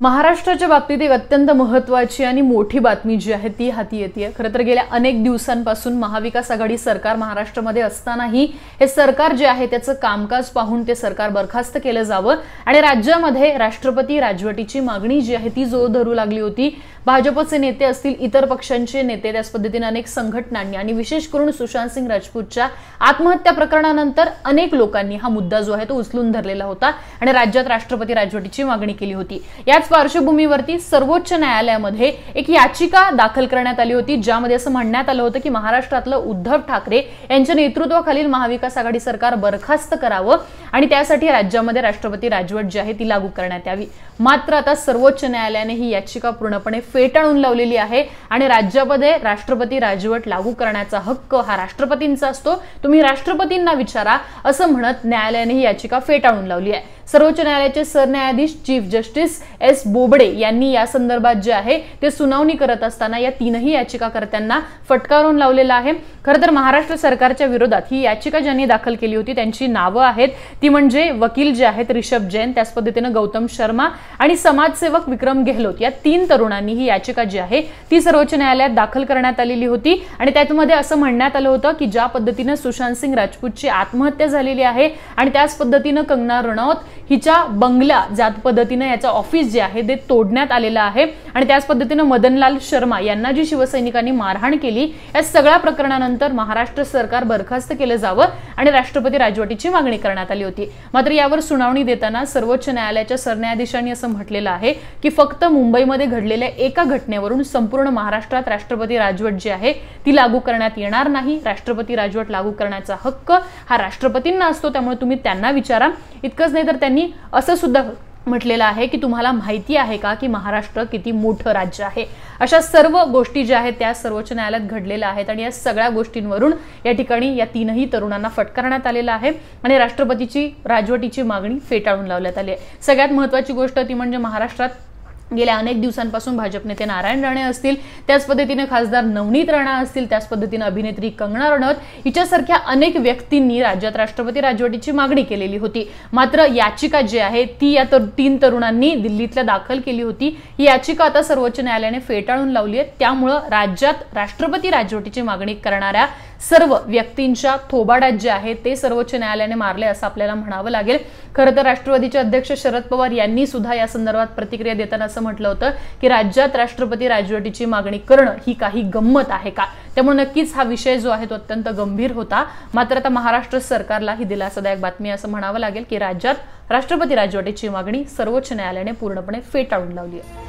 महाराष्ट्राच्या बाबतीत एक अत्यंत महत्त्वाची आणि मोठी बातमी जी आहे ती हाती येते। खरं तर गेल्या अनेक दिवसांपासून महाविकास आघाडी सरकार महाराष्ट्रामध्ये असतानाही हे सरकार जे आहे त्याचं कामकाज पाहून ते सरकार बरखास्त केलं जावं आणि राज्यामध्ये राष्ट्रपती राजवटीची मागणी जी आहे ती जोर धरू लागली होती। भाजपचे नेते असतील, इतर पक्षांचे नेते, त्याच पद्धतीने अनेक संघटनांनी आणि विशेष करून सुशांत सिंग राजपूतच्या आत्महत्या प्रकरणानंतर अनेक लोकांनी हा मुद्दा जो आहे तो उचलून धरलेला होता आणि राज्यात राष्ट्रपती राजवटीची मागणी केली होती। याच पार्श्वभूमीवरती सर्वोच्च न्यायालयामध्ये एक याचिका दाखल करण्यात आली होती, ज्यामध्ये असं म्हणण्यात आलं होतं की महाराष्ट्रातलं उद्धव ठाकरे यांच्या नेतृत्वाखालील महाविकास आघाडी सरकार बरखास्त करावं आणि त्यासाठी राज्यामध्ये राष्ट्रपती राजवट जी आहे ती लागू करण्यात यावी। मात्र आता सर्वोच्च न्यायालयाने ही याचिका पूर्णपणे फेटाळून लावलेली आहे आणि राज्यामध्ये राष्ट्रपती राजवट लागू करण्याचा हक्क हा राष्ट्रपतींचा असतो, तुम्ही राष्ट्रपतींना विचारा असं म्हणत न्यायालयाने ही याचिका फेटाळून लावली आहे। सर्वोच्च न्यायालयाचे सरन्यायाधीश चीफ जस्टिस एस बोबडे यांनी या संदर्भात जे आहे ते सुनावणी करत असताना या तीनही याचिकाकर्त्यांना फटकारून लावलेला आहे। खरं तर महाराष्ट्र सरकारच्या विरोधात ही याचिका ज्यांनी दाखल केली होती त्यांची नावं आहेत ती म्हणजे वकील जे आहेत ऋषभ जैन, त्याच पद्धतीने गौतम शर्मा आणि समाजसेवक विक्रम गेहलोत। या तीन तरुणांनी ही याचिका जी आहे ती सर्वोच्च न्यायालयात दाखल करण्यात आलेली होती आणि त्यामध्ये असं म्हणण्यात आलं होतं की ज्या पद्धतीने सुशांत सिंग राजपूतची आत्महत्या झालेली आहे आणि त्याच पद्धतीने कंगना रनौत हिच्या बंगला ज्या पद्धतीने याचा ऑफिस जे आहे ते तोडण्यात आलेलं आहे आणि त्याच पद्धतीने मदनलाल शर्मा यांना जी शिवसैनिकांनी मारहाण केली, या सगळ्या प्रकरणानंतर महाराष्ट्र सरकार बरखास्त केलं जावं आणि राष्ट्रपती राजवटीची मागणी करण्यात आली होती। मात्र यावर सुनावणी देताना सर्वोच्च न्यायालयाच्या सरन्यायाधीशांनी असं म्हटलेलं आहे की फक्त मुंबईमध्ये घडलेल्या एका घटनेवरून संपूर्ण महाराष्ट्रात राष्ट्रपती राजवट जी आहे ती लागू करण्यात येणार नाही। राष्ट्रपती राजवट लागू करण्याचा हक्क हा राष्ट्रपतींना असतो, त्यामुळे तुम्ही त्यांना विचारा। इतकंच नाही तर त्यांनी असं सुद्धा म्हटलेलं आहे की तुम्हाला माहिती आहे का की महाराष्ट्र किती मोठं राज्य आहे। अशा सर्व गोष्टी ज्या आहेत त्या सर्वोच्च न्यायालयात घडलेल्या आहेत आणि या सगळ्या गोष्टींवरून या ठिकाणी या तीनही तरुणांना फटकारण्यात आलेला आहे आणि राष्ट्रपतीची राजवटीची मागणी फेटाळून लावण्यात आली आहे। सगळ्यात महत्त्वाची गोष्ट ती म्हणजे महाराष्ट्रात गेल्या अनेक दिवसांपासून भाजप नेते नारायण राणे असतील, त्याच पद्धतीने खासदार नवनीत राणा असतील, त्याच पद्धतीने अभिनेत्री कंगना रनौत हिच्यासारख्या अनेक व्यक्तींनी राज्यात राष्ट्रपती राजवटीची मागणी केलेली होती। मात्र याचिका जी आहे ती या तीन तरुणांनी दिल्लीतल्या दाखल केली होती। ही याचिका आता सर्वोच्च न्यायालयाने फेटाळून लावली आहे, त्यामुळे राज्यात राष्ट्रपती राजवटीची मागणी करणाऱ्या सर्व व्यक्तींच्या थोबाडात जे आहे ते सर्वोच्च न्यायालयाने मारले असं आपल्याला म्हणावं लागेल। खरं तर राष्ट्रवादीचे अध्यक्ष शरद पवार यांनी सुद्धा या संदर्भात प्रतिक्रिया देताना असं म्हटलं होतं की राज्यात राष्ट्रपती राजवटीची मागणी करणं ही काही गंमत आहे का। त्यामुळे नक्कीच हा विषय जो आहे तो अत्यंत गंभीर होता। मात्र आता महाराष्ट्र सरकारला ही दिलासादायक बातमी असं म्हणावं लागेल की राज्यात राष्ट्रपती राजवटीची मागणी सर्वोच्च न्यायालयाने पूर्णपणे फेटाळून लावली आहे।